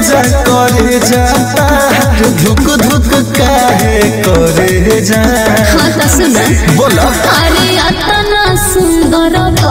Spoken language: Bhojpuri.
जा करे जाता धुक धुक काहे करे जा। हाँ तो सुन बोला अरे अतना सुंदर